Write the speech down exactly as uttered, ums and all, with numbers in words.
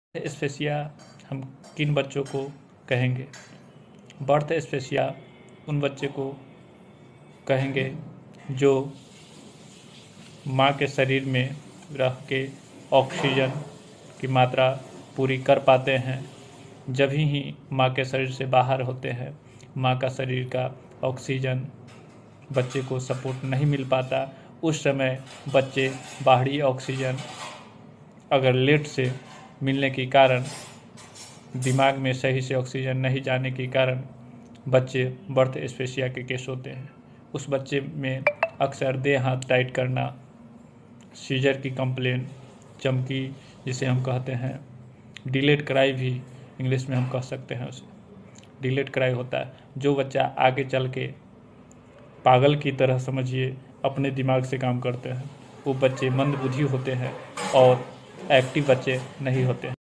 एस्फेसिया हम किन बच्चों को कहेंगे? बर्थ एस्फेसिया उन बच्चे को कहेंगे जो माँ के शरीर में रह के ऑक्सीजन की मात्रा पूरी कर पाते हैं। जब ही माँ के शरीर से बाहर होते हैं, माँ का शरीर का ऑक्सीजन बच्चे को सपोर्ट नहीं मिल पाता। उस समय बच्चे बाहरी ऑक्सीजन अगर लेट से मिलने के कारण, दिमाग में सही से ऑक्सीजन नहीं जाने के कारण बच्चे बर्थ एस्फेसिया के केस होते हैं। उस बच्चे में अक्सर देह हाथ टाइट करना, सीजर की कंप्लेन, चमकी जिसे हम कहते हैं, डिलेड क्राई भी इंग्लिश में हम कह सकते हैं, उसे डिलेड क्राई होता है। जो बच्चा आगे चल के पागल की तरह समझिए अपने दिमाग से काम करते हैं, वो बच्चे मंदबुद्धि होते हैं और एक्टिव बच्चे नहीं होते हैं।